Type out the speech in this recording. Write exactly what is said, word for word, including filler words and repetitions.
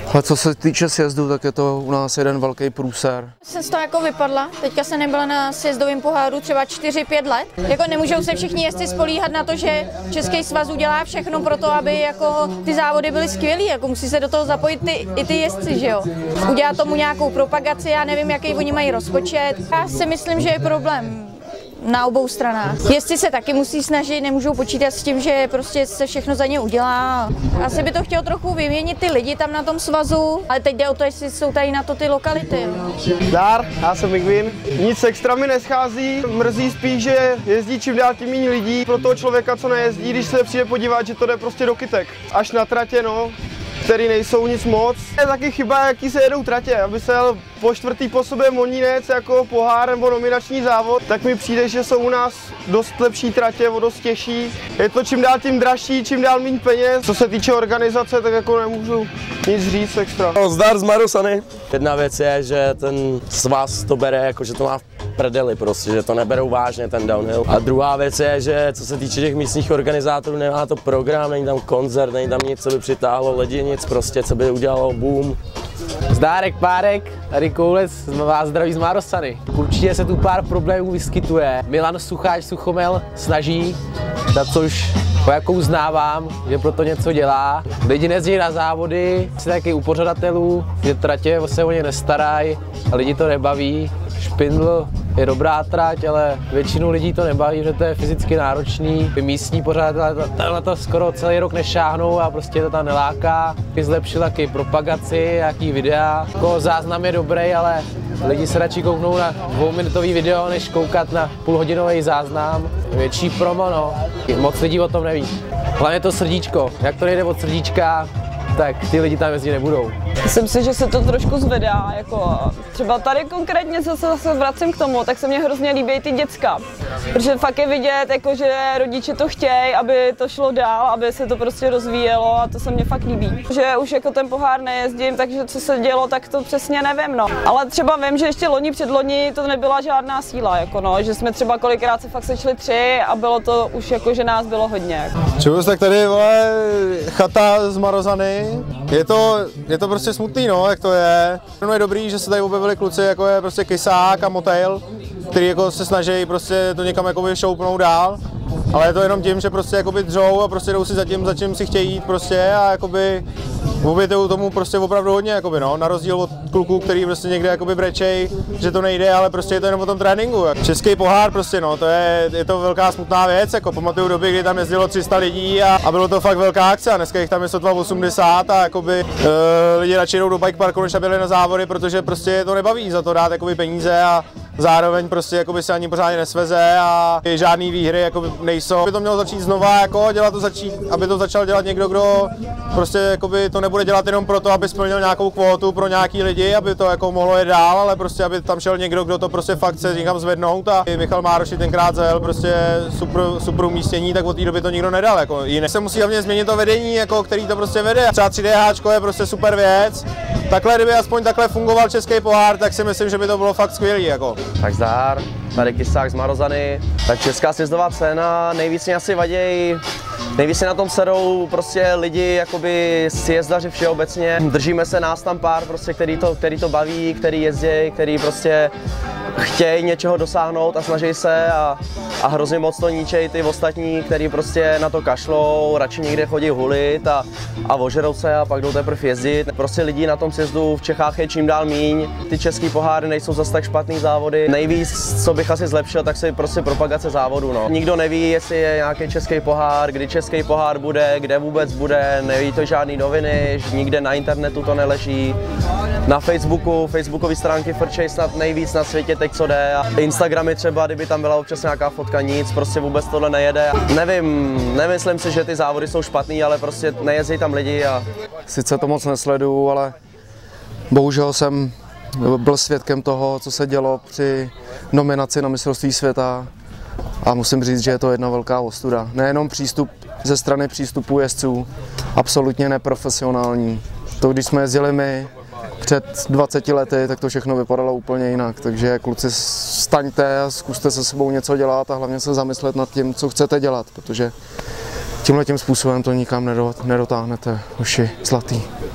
A co se týče sjezdu, tak je to u nás jeden velký průser. Jsem z toho jako vypadla, teďka jsem nebyla na sjezdovém poháru třeba čtyři pět let. Jako nemůžou se všichni jezdci spolíhat na to, že Český svaz udělá všechno pro to, aby jako ty závody byly skvělý, jako musí se do toho zapojit ty, i ty jezdci, že jo. Udělat tomu nějakou propagaci, já nevím, jaký oni mají rozpočet. Já si myslím, že je problém na obou stranách. Jezdci se taky musí snažit, nemůžou počítat s tím, že prostě se všechno za ně udělá. Asi by to chtělo trochu vyměnit ty lidi tam na tom svazu, ale teď jde o to, jestli jsou tady na to ty lokality. Zdar, já jsem Migvin. Nic extra mi neschází, mrzí spíš, že jezdí čím dál tím méně lidí. Pro toho člověka, co nejezdí, když se přijde podívat, že to jde prostě do kytek. Až na tratě, no, který nejsou nic moc. Je taky chyba, jaký se jedou tratě, aby se jel po čtvrtý po sobě Monínec jako pohár nebo nominační závod, tak mi přijde, že jsou u nás dost lepší tratě, o dost těžší. Je to čím dál tím dražší, čím dál méně peněz. Co se týče organizace, tak jako nemůžu nic říct extra. Zdar z Marosany. Jedna věc je, že ten svaz to bere jako, že to má v prdeli prostě, že to neberou vážně ten downhill. A druhá věc je, že co se týče těch místních organizátorů, nemá to program, není tam koncert, není tam nic, co by přitáhlo lidi, nic prostě, co by udělalo boom. Zdárek, Párek, tady Koulec, vás zdraví z Marosany. Určitě se tu pár problémů vyskytuje. Milan Sucháč Suchomel snaží, za což ho jako uznávám, že proto něco dělá. Lidi nezdí na závody, si taky u pořadatelů, že tratě se o ně nestarají a lidi to nebaví. Špindl je dobrá trať, ale většinu lidí to nebaví, že to je fyzicky náročný. Místní pořadatelé na to skoro celý rok nešáhnou a prostě to tam neláká. Zlepšil taky propagaci, nějaký videa. Jako záznam je dobrý, ale lidi se radši kouknou na dvouminutový video, než koukat na půlhodinový záznam. Větší promo, no. Moc lidí o tom neví. Hlavně to srdíčko. Jak to nejde od srdíčka, tak ty lidi tam jezdit nebudou. Myslím si, že se to trošku zvedá, jako třeba tady konkrétně, co se zase vracím k tomu, tak se mně hrozně líbí ty děcka, protože fakt je vidět, jako, že rodiče to chtějí, aby to šlo dál, aby se to prostě rozvíjelo a to se mně fakt líbí. Že už jako ten pohár nejezdím, takže co se dělo, tak to přesně nevím, no. Ale třeba vím, že ještě loni předloni to nebyla žádná síla, jako no, že jsme třeba kolikrát se fakt sešli tři a bylo to už jako, že nás bylo hodně. Čus, tak tady vole, chata z Marosany, je to, je to prostě smutný, no, jak to je. No je dobrý, že se tady objevili kluci, jako je prostě Kysák a Motail, který jako se snaží prostě to někam jakoby šoupnout dál. Ale je to jenom tím, že prostě jakoby dřou a prostě jdou si za tím, za čím si chtějí jít prostě a jakoby obětují tomu prostě opravdu hodně, jakoby, no, na rozdíl od kluků, který prostě někde jakoby brečej, že to nejde, ale prostě je to jenom o tom tréninku. Český pohár prostě, no, to je, je to velká smutná věc, jako pamatuju doby, kdy tam jezdilo tři sta lidí a, a bylo to fakt velká akce a dneska jich tam je sotva osmdesát a jakoby e, lidi radši jdou do bike parku, než aby jeli na závody, protože prostě to nebaví za to dát jakoby peníze a zároveň prostě jakoby se ani pořádně nesveze a žádný výhry jakoby nejsou. By to mělo začít znova, jako dělat to začít, aby to začal dělat někdo, kdo prostě jakoby to nebude dělat jenom proto, aby splnil nějakou kvótu pro nějaký lidi, aby to jako mohlo jít dál, ale prostě aby tam šel někdo, kdo to prostě fakt chce někam zvednout a Michal Mároši tenkrát zajel prostě super, super umístění, tak od té doby to nikdo nedal. Jako jiné se musí hlavně změnit to vedení, jako, který to prostě vede. Třeba tři dé háčko je prostě super věc. Takhle, kdyby aspoň takhle fungoval Český pohár, tak si myslím, že by to bylo fakt skvělý. Jako. Tak zdar, tady Kysák z Marosany. Tak česká sjezdová scéna, nejvíc mě asi vaděj, nejvíc na tom sedou prostě lidi, jakoby sjezdaři všeobecně. Držíme se nás tam pár, prostě, který, to, který to baví, který jezdí, který prostě chtějí něčeho dosáhnout a snaží se a, a hrozně moc to ničejí ty ostatní, kteří prostě na to kašlou, radši někde chodí hulit a, a ožerou se a pak jdou teprve jezdit. Prostě lidí na tom sjezdu v Čechách je čím dál míň. Ty český poháry nejsou zas tak špatný závody. Nejvíc, co bych asi zlepšil, tak se prostě propagace závodu. No. Nikdo neví, jestli je nějaký český pohár, kdy český pohár bude, kde vůbec bude, neví to žádný noviny, nikde na internetu to neleží. Na Facebooku, facebookové stránky frčej snad nejvíc na světě teď, co jde. A Instagramy třeba, kdyby tam byla občas nějaká fotka, nic, prostě vůbec tohle nejede. Nevím, nemyslím si, že ty závody jsou špatný, ale prostě nejezdí tam lidi a... Sice to moc nesleduju, ale bohužel jsem byl svědkem toho, co se dělo při nominaci na mistrovství světa a musím říct, že je to jedna velká ostuda. Nejenom přístup ze strany přístupu jezdců, absolutně neprofesionální. To, když jsme jezdili my před dvaceti lety, tak to všechno vypadalo úplně jinak. Takže kluci, staňte a zkuste se sebou něco dělat a hlavně se zamyslet nad tím, co chcete dělat, protože tímhletím způsobem to nikam nedotáhnete, hoši zlatý.